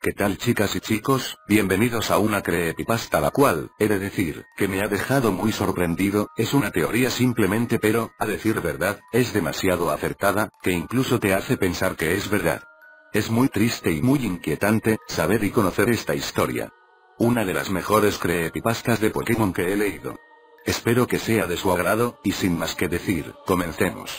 ¿Qué tal chicas y chicos? Bienvenidos a una creepypasta la cual, he de decir, que me ha dejado muy sorprendido. Es una teoría simplemente, pero, a decir verdad, es demasiado acertada, que incluso te hace pensar que es verdad. Es muy triste y muy inquietante, saber y conocer esta historia. Una de las mejores creepypastas de Pokémon que he leído. Espero que sea de su agrado, y sin más que decir, comencemos.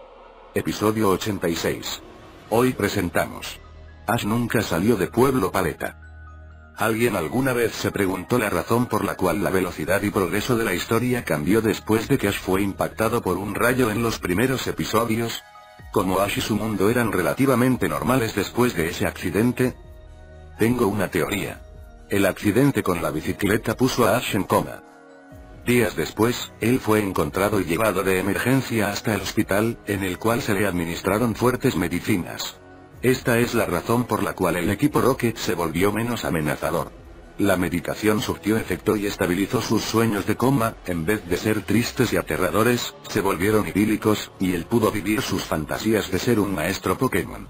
Episodio 86. Hoy presentamos. Ash nunca salió de Pueblo Paleta. ¿Alguien alguna vez se preguntó la razón por la cual la velocidad y progreso de la historia cambió después de que Ash fue impactado por un rayo en los primeros episodios? ¿Cómo Ash y su mundo eran relativamente normales después de ese accidente? Tengo una teoría. El accidente con la bicicleta puso a Ash en coma. Días después, él fue encontrado y llevado de emergencia hasta el hospital, en el cual se le administraron fuertes medicinas. Esta es la razón por la cual el equipo Rocket se volvió menos amenazador. La medicación surtió efecto y estabilizó sus sueños de coma, en vez de ser tristes y aterradores, se volvieron idílicos, y él pudo vivir sus fantasías de ser un maestro Pokémon.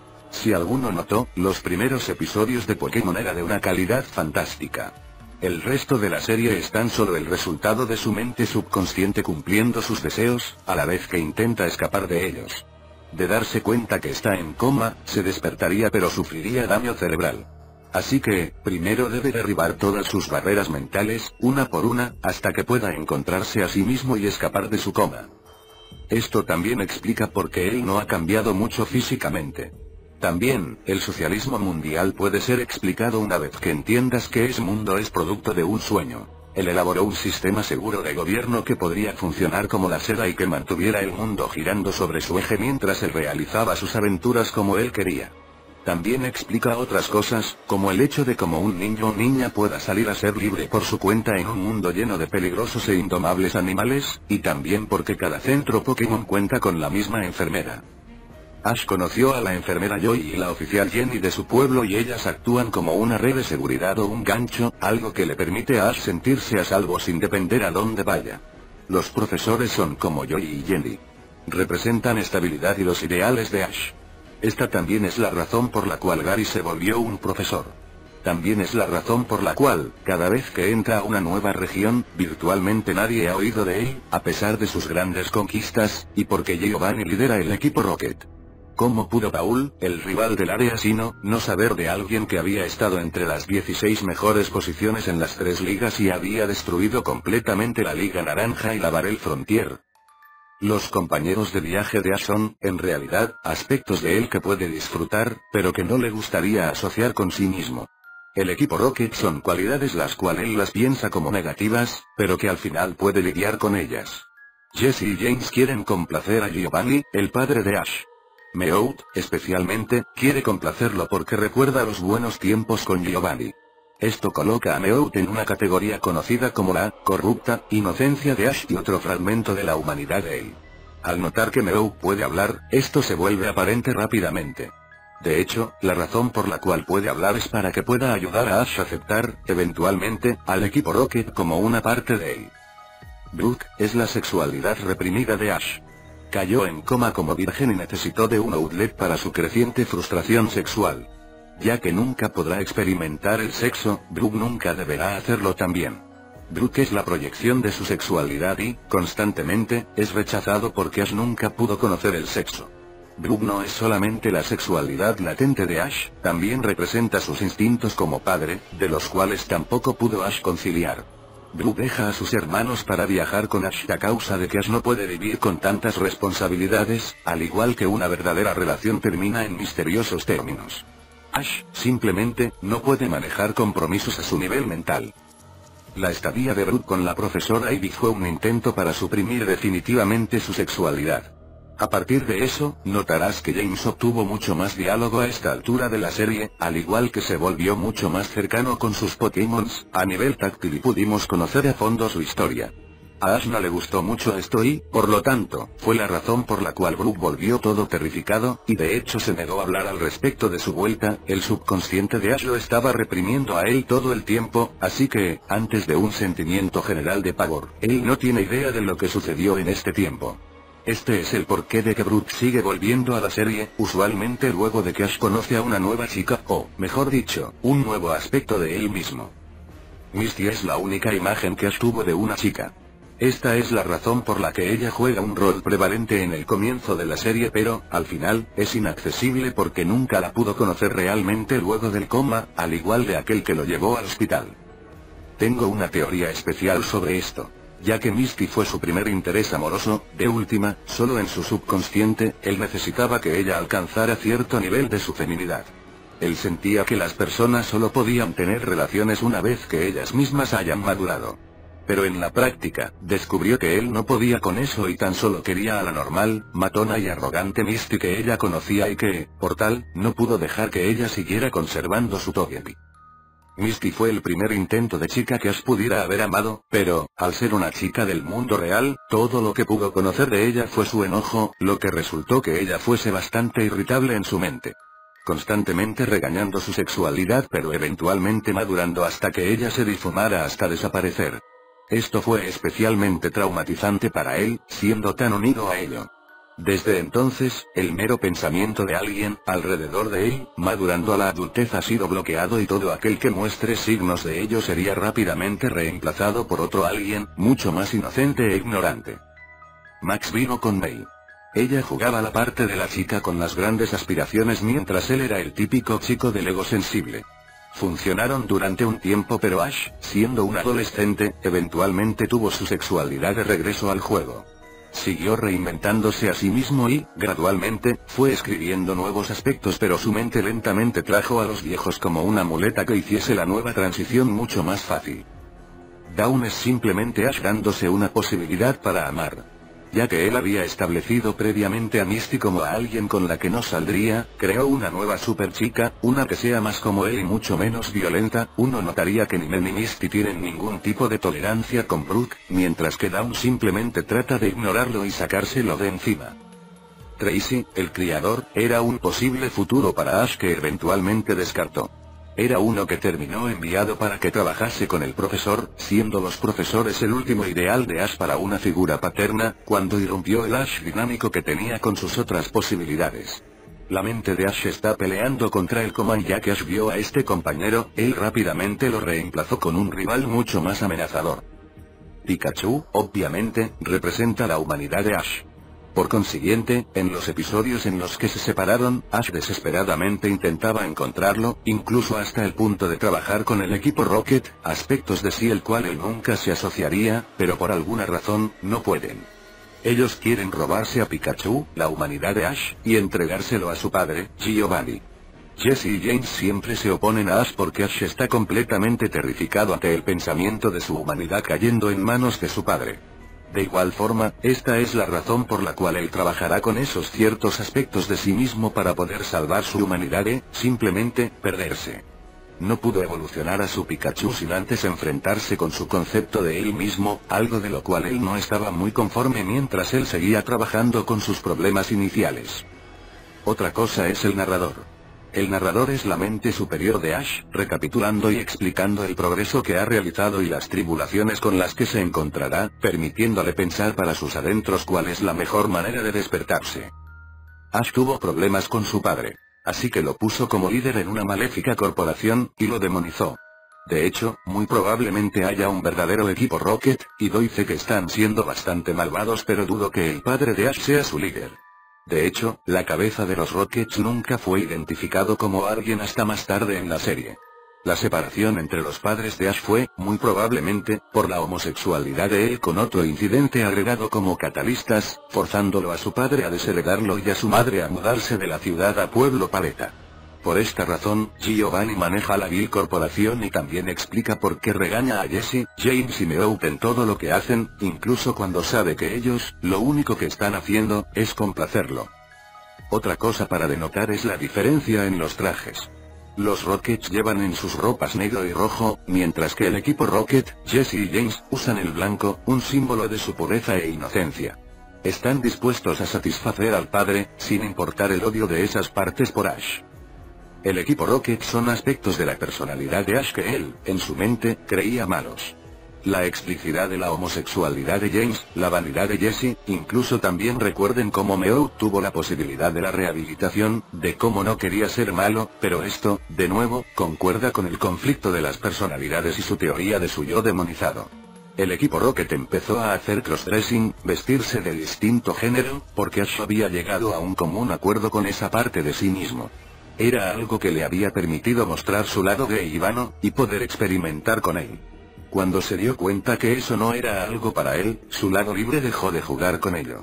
Si alguno notó, los primeros episodios de Pokémon eran de una calidad fantástica. El resto de la serie es tan solo el resultado de su mente subconsciente cumpliendo sus deseos, a la vez que intenta escapar de ellos. De darse cuenta que está en coma, se despertaría pero sufriría daño cerebral. Así que, primero debe derribar todas sus barreras mentales, una por una, hasta que pueda encontrarse a sí mismo y escapar de su coma. Esto también explica por qué él no ha cambiado mucho físicamente. También, el socialismo mundial puede ser explicado una vez que entiendas que ese mundo es producto de un sueño. Él elaboró un sistema seguro de gobierno que podría funcionar como la seda y que mantuviera el mundo girando sobre su eje mientras él realizaba sus aventuras como él quería. También explica otras cosas, como el hecho de cómo un niño o niña pueda salir a ser libre por su cuenta en un mundo lleno de peligrosos e indomables animales, y también porque cada centro Pokémon cuenta con la misma enfermera. Ash conoció a la enfermera Joy y la oficial Jenny de su pueblo y ellas actúan como una red de seguridad o un gancho, algo que le permite a Ash sentirse a salvo sin depender a dónde vaya. Los profesores son como Joy y Jenny. Representan estabilidad y los ideales de Ash. Esta también es la razón por la cual Gary se volvió un profesor. También es la razón por la cual, cada vez que entra a una nueva región, virtualmente nadie ha oído de él, a pesar de sus grandes conquistas, y porque Giovanni lidera el equipo Rocket. ¿Cómo pudo Paul, el rival del área Sino, no saber de alguien que había estado entre las 16 mejores posiciones en las 3 ligas y había destruido completamente la Liga Naranja y la Battle Frontier? Los compañeros de viaje de Ash son, en realidad, aspectos de él que puede disfrutar, pero que no le gustaría asociar con sí mismo. El equipo Rocket son cualidades las cuales él las piensa como negativas, pero que al final puede lidiar con ellas. Jesse y James quieren complacer a Giovanni, el padre de Ash. Meowth, especialmente, quiere complacerlo porque recuerda los buenos tiempos con Giovanni. Esto coloca a Meowth en una categoría conocida como la corrupta inocencia de Ash y otro fragmento de la humanidad de él. Al notar que Meowth puede hablar, esto se vuelve aparente rápidamente. De hecho, la razón por la cual puede hablar es para que pueda ayudar a Ash a aceptar, eventualmente, al equipo Rocket como una parte de él. Brooke es la sexualidad reprimida de Ash. Cayó en coma como virgen y necesitó de un outlet para su creciente frustración sexual. Ya que nunca podrá experimentar el sexo, Brooke nunca deberá hacerlo también. Brooke es la proyección de su sexualidad y, constantemente, es rechazado porque Ash nunca pudo conocer el sexo. Brooke no es solamente la sexualidad latente de Ash, también representa sus instintos como padre, de los cuales tampoco pudo Ash conciliar. Brooke deja a sus hermanos para viajar con Ash a causa de que Ash no puede vivir con tantas responsabilidades, al igual que una verdadera relación termina en misteriosos términos. Ash, simplemente, no puede manejar compromisos a su nivel mental. La estadía de Brooke con la profesora Ivy fue un intento para suprimir definitivamente su sexualidad. A partir de eso, notarás que James obtuvo mucho más diálogo a esta altura de la serie, al igual que se volvió mucho más cercano con sus Pokémons, a nivel táctil y pudimos conocer a fondo su historia. A Ash no le gustó mucho esto y, por lo tanto, fue la razón por la cual Brooke volvió todo terrificado, y de hecho se negó a hablar al respecto de su vuelta. El subconsciente de Ash lo estaba reprimiendo a él todo el tiempo, así que, antes de un sentimiento general de pavor, él no tiene idea de lo que sucedió en este tiempo. Este es el porqué de que Brooke sigue volviendo a la serie, usualmente luego de que Ash conoce a una nueva chica, o, mejor dicho, un nuevo aspecto de él mismo. Misty es la única imagen que Ash tuvo de una chica. Esta es la razón por la que ella juega un rol prevalente en el comienzo de la serie, pero, al final, es inaccesible porque nunca la pudo conocer realmente luego del coma, al igual de aquel que lo llevó al hospital. Tengo una teoría especial sobre esto. Ya que Misty fue su primer interés amoroso, de última, solo en su subconsciente, él necesitaba que ella alcanzara cierto nivel de su feminidad. Él sentía que las personas solo podían tener relaciones una vez que ellas mismas hayan madurado. Pero en la práctica, descubrió que él no podía con eso y tan solo quería a la normal, matona y arrogante Misty que ella conocía y que, por tal, no pudo dejar que ella siguiera conservando su togepi. Misty fue el primer intento de chica que Ash pudiera haber amado, pero, al ser una chica del mundo real, todo lo que pudo conocer de ella fue su enojo, lo que resultó que ella fuese bastante irritable en su mente. Constantemente regañando su sexualidad pero eventualmente madurando hasta que ella se difumara hasta desaparecer. Esto fue especialmente traumatizante para él, siendo tan unido a ello. Desde entonces, el mero pensamiento de alguien, alrededor de él, madurando a la adultez ha sido bloqueado y todo aquel que muestre signos de ello sería rápidamente reemplazado por otro alguien, mucho más inocente e ignorante. Max vino con May. Ella jugaba la parte de la chica con las grandes aspiraciones mientras él era el típico chico del ego sensible. Funcionaron durante un tiempo pero Ash, siendo un adolescente, eventualmente tuvo su sexualidad de regreso al juego. Siguió reinventándose a sí mismo y, gradualmente, fue escribiendo nuevos aspectos pero su mente lentamente trajo a los viejos como una muleta que hiciese la nueva transición mucho más fácil. Dawn es simplemente Ash dándose una posibilidad para amar. Ya que él había establecido previamente a Misty como a alguien con la que no saldría, creó una nueva super chica, una que sea más como él y mucho menos violenta. Uno notaría que ni Mel ni Misty tienen ningún tipo de tolerancia con Brooke, mientras que Dawn simplemente trata de ignorarlo y sacárselo de encima. Tracy, el criador, era un posible futuro para Ash que eventualmente descartó. Era uno que terminó enviado para que trabajase con el profesor, siendo los profesores el último ideal de Ash para una figura paterna, cuando irrumpió el Ash dinámico que tenía con sus otras posibilidades. La mente de Ash está peleando contra el coma y ya que Ash vio a este compañero, él rápidamente lo reemplazó con un rival mucho más amenazador. Pikachu, obviamente, representa la humanidad de Ash. Por consiguiente, en los episodios en los que se separaron, Ash desesperadamente intentaba encontrarlo, incluso hasta el punto de trabajar con el equipo Rocket, aspectos de sí el cual él nunca se asociaría, pero por alguna razón, no pueden. Ellos quieren robarse a Pikachu, la humanidad de Ash, y entregárselo a su padre, Giovanni. Jesse y James siempre se oponen a Ash porque Ash está completamente terrificado ante el pensamiento de su humanidad cayendo en manos de su padre. De igual forma, esta es la razón por la cual él trabajará con esos ciertos aspectos de sí mismo para poder salvar su humanidad y, simplemente, perderse. No pudo evolucionar a su Pikachu sin antes enfrentarse con su concepto de él mismo, algo de lo cual él no estaba muy conforme mientras él seguía trabajando con sus problemas iniciales. Otra cosa es el narrador. El narrador es la mente superior de Ash, recapitulando y explicando el progreso que ha realizado y las tribulaciones con las que se encontrará, permitiéndole pensar para sus adentros cuál es la mejor manera de despertarse. Ash tuvo problemas con su padre, así que lo puso como líder en una maléfica corporación, y lo demonizó. De hecho, muy probablemente haya un verdadero equipo Rocket, y doy fe que están siendo bastante malvados pero dudo que el padre de Ash sea su líder. De hecho, la cabeza de los Rockets nunca fue identificado como alguien hasta más tarde en la serie. La separación entre los padres de Ash fue, muy probablemente, por la homosexualidad de él con otro incidente agregado como catalistas, forzándolo a su padre a desheredarlo y a su madre a mudarse de la ciudad a Pueblo Paleta. Por esta razón, Giovanni maneja la Bill Corporación y también explica por qué regaña a Jesse, James y Meowth en todo lo que hacen, incluso cuando sabe que ellos, lo único que están haciendo, es complacerlo. Otra cosa para denotar es la diferencia en los trajes. Los Rockets llevan en sus ropas negro y rojo, mientras que el equipo Rocket, Jesse y James, usan el blanco, un símbolo de su pureza e inocencia. Están dispuestos a satisfacer al padre, sin importar el odio de esas partes por Ash. El equipo Rocket son aspectos de la personalidad de Ash que él, en su mente, creía malos. La explicidad de la homosexualidad de James, la vanidad de Jesse, incluso también recuerden cómo Meow tuvo la posibilidad de la rehabilitación, de cómo no quería ser malo, pero esto, de nuevo, concuerda con el conflicto de las personalidades y su teoría de su yo demonizado. El equipo Rocket empezó a hacer crossdressing, vestirse de distinto género, porque Ash había llegado a un común acuerdo con esa parte de sí mismo. Era algo que le había permitido mostrar su lado gay y vano, y poder experimentar con él. Cuando se dio cuenta que eso no era algo para él, su lado libre dejó de jugar con ello.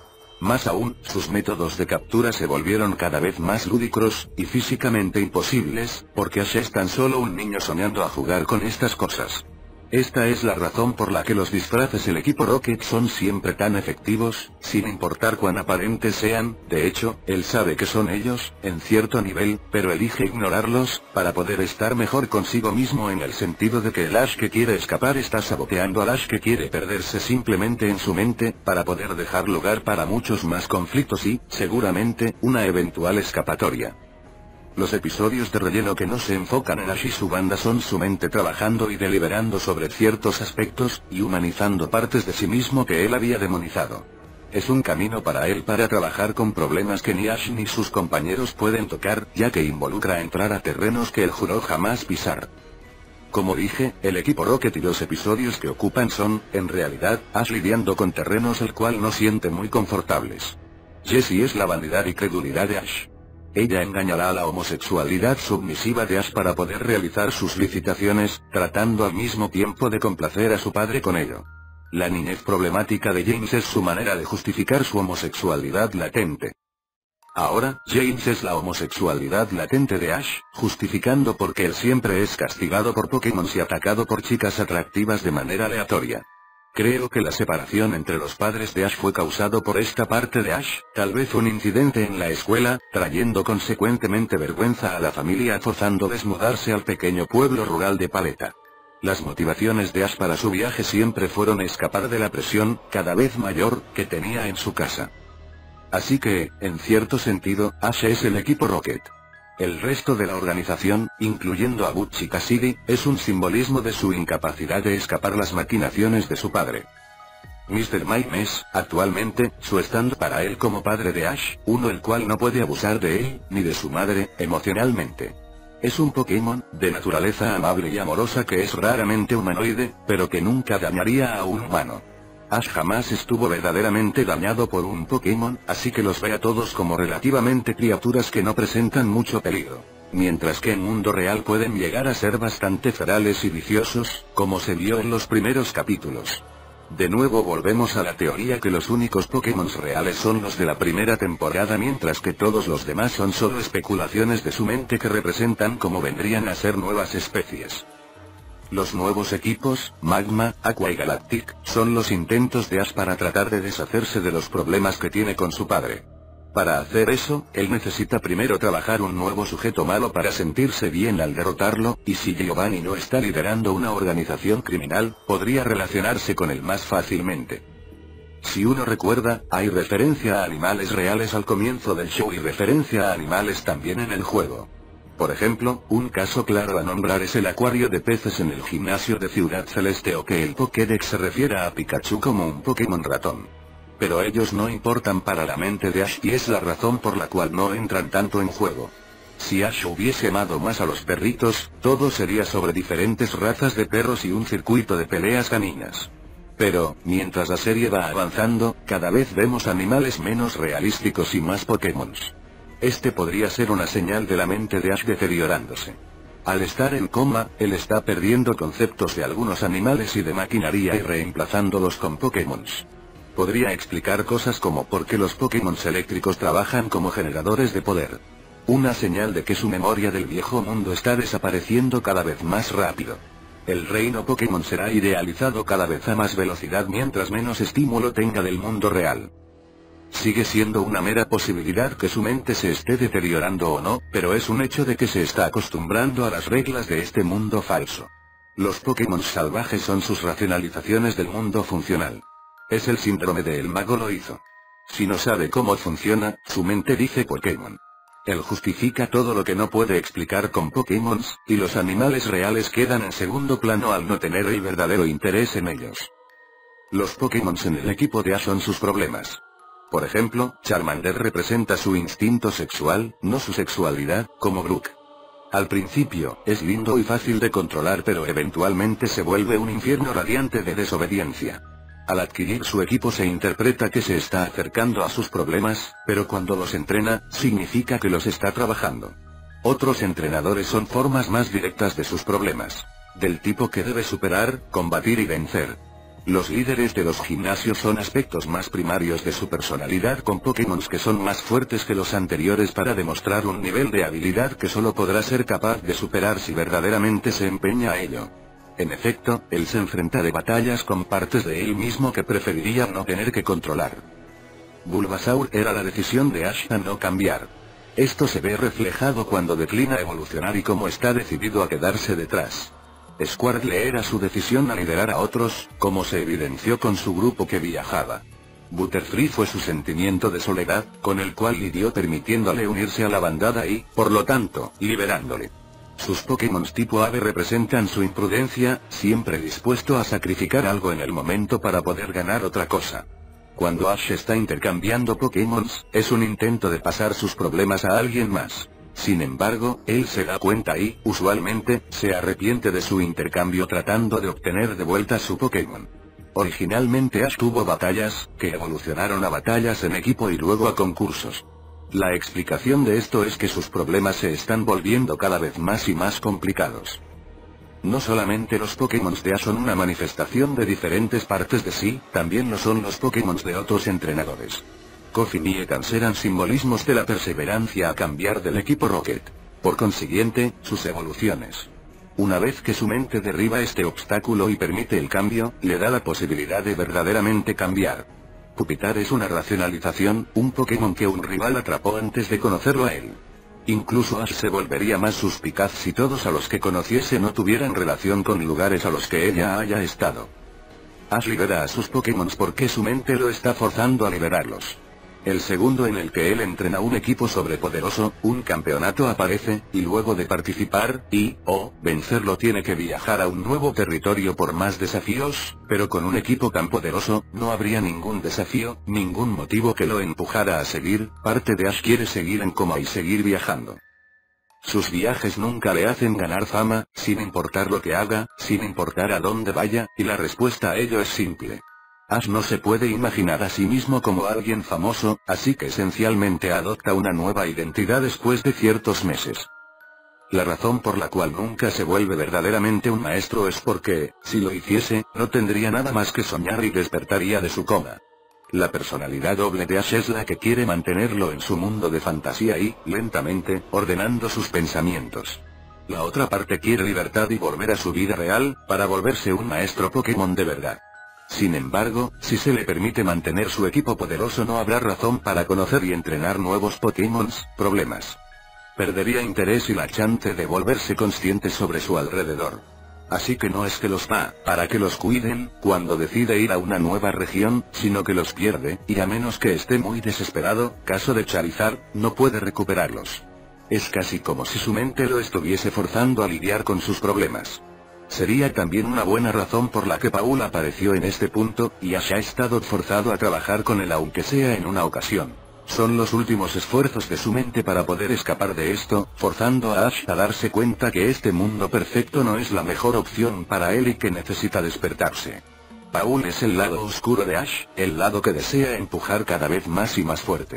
Más aún, sus métodos de captura se volvieron cada vez más lúdicros, y físicamente imposibles, porque Ash es tan solo un niño soñando a jugar con estas cosas. Esta es la razón por la que los disfraces del equipo Rocket son siempre tan efectivos, sin importar cuán aparentes sean. De hecho, él sabe que son ellos, en cierto nivel, pero elige ignorarlos, para poder estar mejor consigo mismo en el sentido de que el Ash que quiere escapar está saboteando al Ash que quiere perderse simplemente en su mente, para poder dejar lugar para muchos más conflictos y, seguramente, una eventual escapatoria. Los episodios de relleno que no se enfocan en Ash y su banda son su mente trabajando y deliberando sobre ciertos aspectos, y humanizando partes de sí mismo que él había demonizado. Es un camino para él para trabajar con problemas que ni Ash ni sus compañeros pueden tocar, ya que involucra entrar a terrenos que él juró jamás pisar. Como dije, el equipo Rocket y los episodios que ocupan son, en realidad, Ash lidiando con terrenos el cual no siente muy confortables. Jessie es la vanidad y credulidad de Ash. Ella engañará a la homosexualidad submisiva de Ash para poder realizar sus licitaciones, tratando al mismo tiempo de complacer a su padre con ello. La niñez problemática de James es su manera de justificar su homosexualidad latente. Ahora, James es la homosexualidad latente de Ash, justificando porque él siempre es castigado por Pokémon y atacado por chicas atractivas de manera aleatoria. Creo que la separación entre los padres de Ash fue causado por esta parte de Ash, tal vez un incidente en la escuela, trayendo consecuentemente vergüenza a la familia forzando desmudarse al pequeño pueblo rural de Paleta. Las motivaciones de Ash para su viaje siempre fueron escapar de la presión, cada vez mayor, que tenía en su casa. Así que, en cierto sentido, Ash es el equipo Rocket. El resto de la organización, incluyendo a Butch y Cassidy, es un simbolismo de su incapacidad de escapar las maquinaciones de su padre. Mr. Mime es, actualmente, su stand para él como padre de Ash, uno el cual no puede abusar de él, ni de su madre, emocionalmente. Es un Pokémon, de naturaleza amable y amorosa que es raramente humanoide, pero que nunca dañaría a un humano. Ash jamás estuvo verdaderamente dañado por un Pokémon, así que los ve a todos como relativamente criaturas que no presentan mucho peligro. Mientras que en mundo real pueden llegar a ser bastante ferales y viciosos, como se vio en los primeros capítulos. De nuevo volvemos a la teoría que los únicos Pokémon reales son los de la primera temporada, mientras que todos los demás son solo especulaciones de su mente que representan cómo vendrían a ser nuevas especies. Los nuevos equipos, Magma, Aqua y Galactic, son los intentos de Ash para tratar de deshacerse de los problemas que tiene con su padre. Para hacer eso, él necesita primero trabajar un nuevo sujeto malo para sentirse bien al derrotarlo, y si Giovanni no está liderando una organización criminal, podría relacionarse con él más fácilmente. Si uno recuerda, hay referencia a animales reales al comienzo del show y referencia a animales también en el juego. Por ejemplo, un caso claro a nombrar es el acuario de peces en el gimnasio de Ciudad Celeste, o que el Pokédex se refiera a Pikachu como un Pokémon ratón. Pero ellos no importan para la mente de Ash y es la razón por la cual no entran tanto en juego. Si Ash hubiese amado más a los perritos, todo sería sobre diferentes razas de perros y un circuito de peleas caninas. Pero, mientras la serie va avanzando, cada vez vemos animales menos realísticos y más Pokémons. Este podría ser una señal de la mente de Ash deteriorándose. Al estar en coma, él está perdiendo conceptos de algunos animales y de maquinaria y reemplazándolos con Pokémons. Podría explicar cosas como por qué los Pokémon eléctricos trabajan como generadores de poder. Una señal de que su memoria del viejo mundo está desapareciendo cada vez más rápido. El reino Pokémon será idealizado cada vez a más velocidad mientras menos estímulo tenga del mundo real. Sigue siendo una mera posibilidad que su mente se esté deteriorando o no, pero es un hecho de que se está acostumbrando a las reglas de este mundo falso. Los Pokémon salvajes son sus racionalizaciones del mundo funcional. Es el síndrome de El Mago lo hizo. Si no sabe cómo funciona, su mente dice Pokémon. Él justifica todo lo que no puede explicar con Pokémon, y los animales reales quedan en segundo plano al no tener el verdadero interés en ellos. Los Pokémon en el equipo de Ash son sus problemas. Por ejemplo, Charmander representa su instinto sexual, no su sexualidad, como Brook. Al principio, es lindo y fácil de controlar, pero eventualmente se vuelve un infierno radiante de desobediencia. Al adquirir su equipo se interpreta que se está acercando a sus problemas, pero cuando los entrena, significa que los está trabajando. Otros entrenadores son formas más directas de sus problemas. Del tipo que debe superar, combatir y vencer. Los líderes de los gimnasios son aspectos más primarios de su personalidad, con Pokémon que son más fuertes que los anteriores para demostrar un nivel de habilidad que solo podrá ser capaz de superar si verdaderamente se empeña a ello. En efecto, él se enfrenta a batallas con partes de él mismo que preferiría no tener que controlar. Bulbasaur era la decisión de Ash a no cambiar. Esto se ve reflejado cuando declina evolucionar y cómo está decidido a quedarse detrás. Squirtle era su decisión a liderar a otros, como se evidenció con su grupo que viajaba. Butterfree fue su sentimiento de soledad, con el cual lidió permitiéndole unirse a la bandada y, por lo tanto, liberándole. Sus Pokémon tipo Ave representan su imprudencia, siempre dispuesto a sacrificar algo en el momento para poder ganar otra cosa. Cuando Ash está intercambiando Pokémon, es un intento de pasar sus problemas a alguien más. Sin embargo, él se da cuenta y, usualmente, se arrepiente de su intercambio tratando de obtener de vuelta su Pokémon. Originalmente Ash tuvo batallas, que evolucionaron a batallas en equipo y luego a concursos. La explicación de esto es que sus problemas se están volviendo cada vez más y más complicados. No solamente los Pokémon de Ash son una manifestación de diferentes partes de sí, también lo son los Pokémon de otros entrenadores. Koffing y Ekans eran simbolismos de la perseverancia a cambiar del equipo Rocket. Por consiguiente, sus evoluciones. Una vez que su mente derriba este obstáculo y permite el cambio, le da la posibilidad de verdaderamente cambiar. Pupitar es una racionalización, un Pokémon que un rival atrapó antes de conocerlo a él. Incluso Ash se volvería más suspicaz si todos a los que conociese no tuvieran relación con lugares a los que ella haya estado. Ash libera a sus Pokémon porque su mente lo está forzando a liberarlos. El segundo en el que él entrena un equipo sobrepoderoso, un campeonato aparece, y luego de participar, o vencerlo tiene que viajar a un nuevo territorio por más desafíos, pero con un equipo tan poderoso, no habría ningún desafío, ningún motivo que lo empujara a seguir. Parte de Ash quiere seguir en coma y seguir viajando. Sus viajes nunca le hacen ganar fama, sin importar lo que haga, sin importar a dónde vaya, y la respuesta a ello es simple. Ash no se puede imaginar a sí mismo como alguien famoso, así que esencialmente adopta una nueva identidad después de ciertos meses. La razón por la cual nunca se vuelve verdaderamente un maestro es porque, si lo hiciese, no tendría nada más que soñar y despertaría de su coma. La personalidad doble de Ash es la que quiere mantenerlo en su mundo de fantasía y, lentamente, ordenando sus pensamientos. La otra parte quiere libertad y volver a su vida real, para volverse un maestro Pokémon de verdad. Sin embargo, si se le permite mantener su equipo poderoso no habrá razón para conocer y entrenar nuevos Pokémon. Problemas. Perdería interés y la chance de volverse consciente sobre su alrededor. Así que no es que los va, para que los cuiden, cuando decide ir a una nueva región, sino que los pierde, y a menos que esté muy desesperado, caso de Charizard, no puede recuperarlos. Es casi como si su mente lo estuviese forzando a lidiar con sus problemas. Sería también una buena razón por la que Paul apareció en este punto, y Ash ha estado forzado a trabajar con él aunque sea en una ocasión. Son los últimos esfuerzos de su mente para poder escapar de esto, forzando a Ash a darse cuenta que este mundo perfecto no es la mejor opción para él y que necesita despertarse. Paul es el lado oscuro de Ash, el lado que desea empujar cada vez más y más fuerte.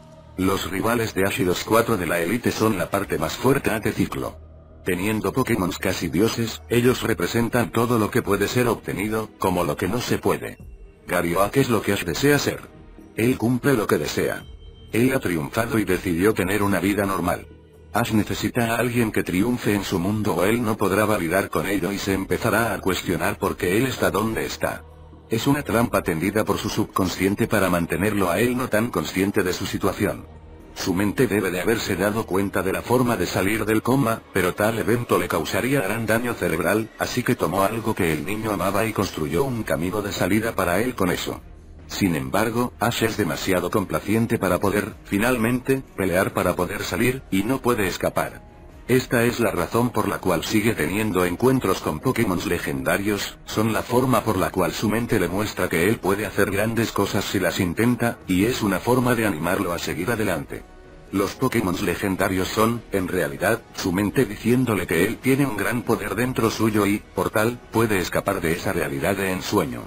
Los rivales de Ash y los 4 de la élite son la parte más fuerte de ciclo. Teniendo Pokémon casi dioses, ellos representan todo lo que puede ser obtenido, como lo que no se puede. Garioak es lo que Ash desea ser. Él cumple lo que desea. Él ha triunfado y decidió tener una vida normal. Ash necesita a alguien que triunfe en su mundo o él no podrá validar con ello y se empezará a cuestionar por qué él está donde está. Es una trampa tendida por su subconsciente para mantenerlo a él no tan consciente de su situación. Su mente debe de haberse dado cuenta de la forma de salir del coma, pero tal evento le causaría gran daño cerebral, así que tomó algo que el niño amaba y construyó un camino de salida para él con eso. Sin embargo, Ash es demasiado complaciente para poder, finalmente, pelear para poder salir, y no puede escapar. Esta es la razón por la cual sigue teniendo encuentros con Pokémon legendarios, son la forma por la cual su mente le muestra que él puede hacer grandes cosas si las intenta, y es una forma de animarlo a seguir adelante. Los Pokémon legendarios son, en realidad, su mente diciéndole que él tiene un gran poder dentro suyo y, por tal, puede escapar de esa realidad de ensueño.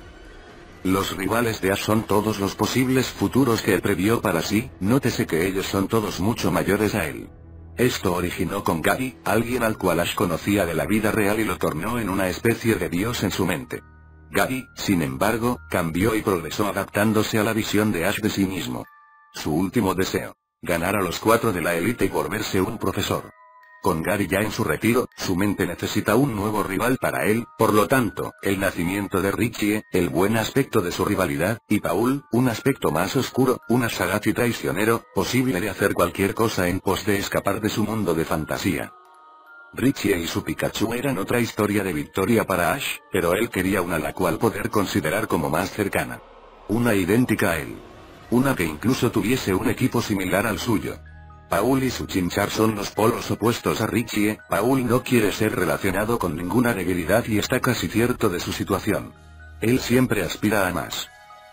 Los rivales de Ash son todos los posibles futuros que él previó para sí, nótese que ellos son todos mucho mayores a él. Esto originó con Gary, alguien al cual Ash conocía de la vida real y lo tornó en una especie de dios en su mente. Gary, sin embargo, cambió y progresó adaptándose a la visión de Ash de sí mismo. Su último deseo: ganar a los 4 de la élite y volverse un profesor. Con Gary ya en su retiro, su mente necesita un nuevo rival para él, por lo tanto, el nacimiento de Richie, el buen aspecto de su rivalidad, y Paul, un aspecto más oscuro, un Ash sagaz y traicionero, posible de hacer cualquier cosa en pos de escapar de su mundo de fantasía. Richie y su Pikachu eran otra historia de victoria para Ash, pero él quería una la cual poder considerar como más cercana. Una idéntica a él. Una que incluso tuviese un equipo similar al suyo. Paul y su Chimchar son los polos opuestos a Richie. Paul no quiere ser relacionado con ninguna debilidad y está casi cierto de su situación. Él siempre aspira a más.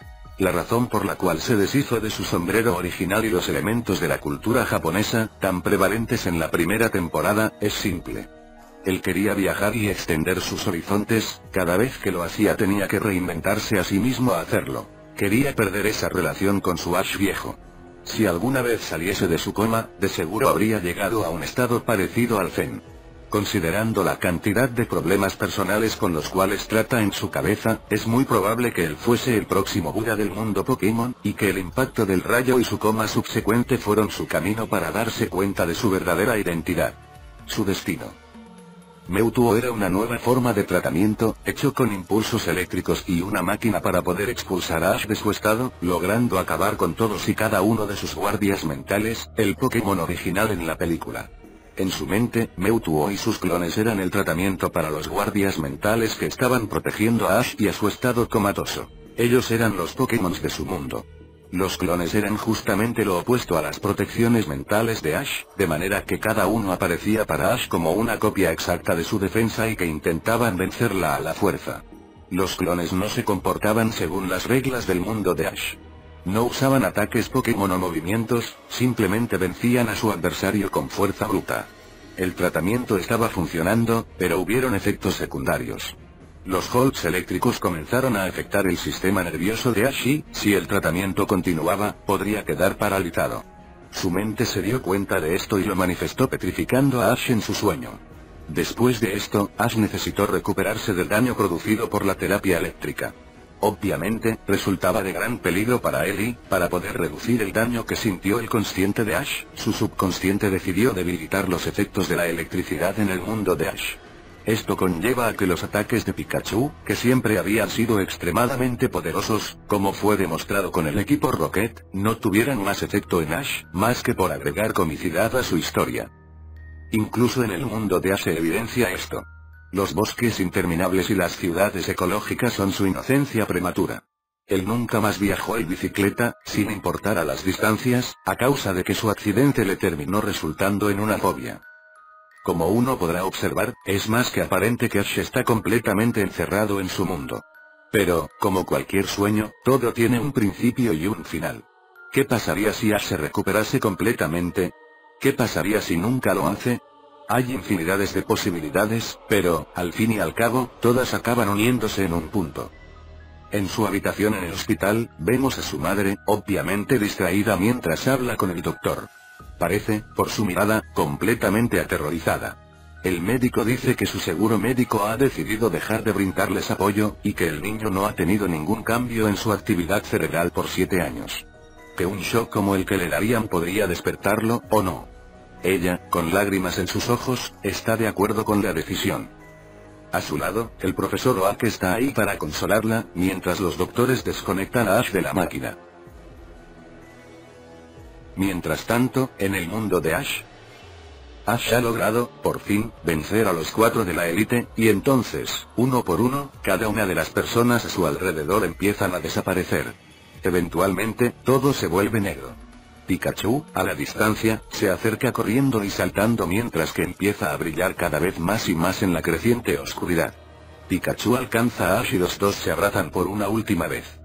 La razón por la cual se deshizo de su sombrero original y los elementos de la cultura japonesa, tan prevalentes en la primera temporada, es simple. Él quería viajar y extender sus horizontes, cada vez que lo hacía tenía que reinventarse a sí mismo a hacerlo. Quería perder esa relación con su Ash viejo. Si alguna vez saliese de su coma, de seguro habría llegado a un estado parecido al Zen. Considerando la cantidad de problemas personales con los cuales trata en su cabeza, es muy probable que él fuese el próximo Buda del mundo Pokémon, y que el impacto del rayo y su coma subsecuente fueron su camino para darse cuenta de su verdadera identidad. Su destino. Mewtwo era una nueva forma de tratamiento, hecho con impulsos eléctricos y una máquina para poder expulsar a Ash de su estado, logrando acabar con todos y cada uno de sus guardias mentales, el Pokémon original en la película. En su mente, Mewtwo y sus clones eran el tratamiento para los guardias mentales que estaban protegiendo a Ash y a su estado comatoso. Ellos eran los Pokémon de su mundo. Los clones eran justamente lo opuesto a las protecciones mentales de Ash, de manera que cada uno aparecía para Ash como una copia exacta de su defensa y que intentaban vencerla a la fuerza. Los clones no se comportaban según las reglas del mundo de Ash. No usaban ataques Pokémon o movimientos, simplemente vencían a su adversario con fuerza bruta. El tratamiento estaba funcionando, pero hubieron efectos secundarios. Los Holts eléctricos comenzaron a afectar el sistema nervioso de Ash y, si el tratamiento continuaba, podría quedar paralizado. Su mente se dio cuenta de esto y lo manifestó petrificando a Ash en su sueño. Después de esto, Ash necesitó recuperarse del daño producido por la terapia eléctrica. Obviamente, resultaba de gran peligro para él y, para poder reducir el daño que sintió el consciente de Ash, su subconsciente decidió debilitar los efectos de la electricidad en el mundo de Ash. Esto conlleva a que los ataques de Pikachu, que siempre habían sido extremadamente poderosos, como fue demostrado con el equipo Rocket, no tuvieran más efecto en Ash, más que por agregar comicidad a su historia. Incluso en el mundo de Ash se evidencia esto. Los bosques interminables y las ciudades ecológicas son su inocencia prematura. Él nunca más viajó en bicicleta, sin importar a las distancias, a causa de que su accidente le terminó resultando en una fobia. Como uno podrá observar, es más que aparente que Ash está completamente encerrado en su mundo. Pero, como cualquier sueño, todo tiene un principio y un final. ¿Qué pasaría si Ash se recuperase completamente? ¿Qué pasaría si nunca lo hace? Hay infinidades de posibilidades, pero, al fin y al cabo, todas acaban uniéndose en un punto. En su habitación en el hospital, vemos a su madre, obviamente distraída mientras habla con el doctor. Parece, por su mirada, completamente aterrorizada. El médico dice que su seguro médico ha decidido dejar de brindarles apoyo, y que el niño no ha tenido ningún cambio en su actividad cerebral por 7 años. Que un shock como el que le darían podría despertarlo, o no. Ella, con lágrimas en sus ojos, está de acuerdo con la decisión. A su lado, el profesor Oak está ahí para consolarla, mientras los doctores desconectan a Ash de la máquina. Mientras tanto, en el mundo de Ash ha logrado, por fin, vencer a los 4 de la élite, y entonces, uno por uno, cada una de las personas a su alrededor empiezan a desaparecer. Eventualmente, todo se vuelve negro. Pikachu, a la distancia, se acerca corriendo y saltando mientras que empieza a brillar cada vez más y más en la creciente oscuridad. Pikachu alcanza a Ash y los dos se abrazan por una última vez.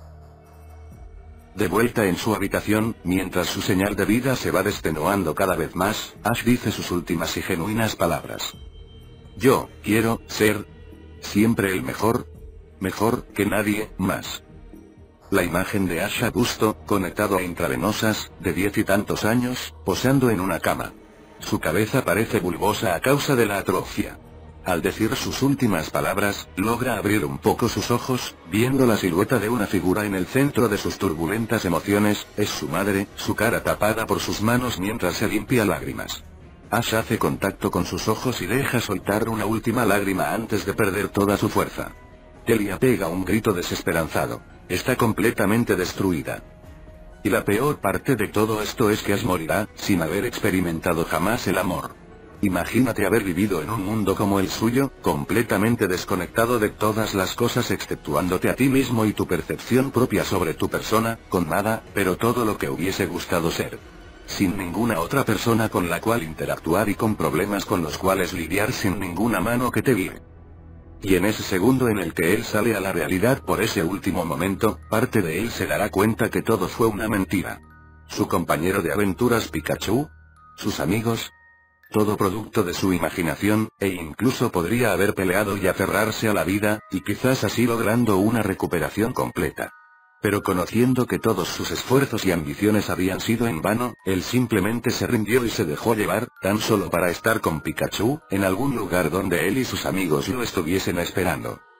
De vuelta en su habitación, mientras su señal de vida se va detenuando cada vez más, Ash dice sus últimas y genuinas palabras. Yo, quiero, ser, siempre el mejor que nadie más. La imagen de Ash Augusto, conectado a intravenosas, de 10 y tantos años, posando en una cama. Su cabeza parece bulbosa a causa de la atrofia. Al decir sus últimas palabras, logra abrir un poco sus ojos, viendo la silueta de una figura en el centro de sus turbulentas emociones, es su madre, su cara tapada por sus manos mientras se limpia lágrimas. Ash hace contacto con sus ojos y deja soltar una última lágrima antes de perder toda su fuerza. Telia pega un grito desesperanzado. Está completamente destruida. Y la peor parte de todo esto es que Ash morirá, sin haber experimentado jamás el amor. Imagínate haber vivido en un mundo como el suyo, completamente desconectado de todas las cosas exceptuándote a ti mismo y tu percepción propia sobre tu persona, con nada, pero todo lo que hubiese gustado ser. Sin ninguna otra persona con la cual interactuar y con problemas con los cuales lidiar sin ninguna mano que te guíe. Y en ese segundo en el que él sale a la realidad por ese último momento, parte de él se dará cuenta que todo fue una mentira. Su compañero de aventuras Pikachu, sus amigos, todo producto de su imaginación, e incluso podría haber peleado y aferrarse a la vida, y quizás así logrando una recuperación completa. Pero conociendo que todos sus esfuerzos y ambiciones habían sido en vano, él simplemente se rindió y se dejó llevar, tan solo para estar con Pikachu, en algún lugar donde él y sus amigos lo estuviesen esperando.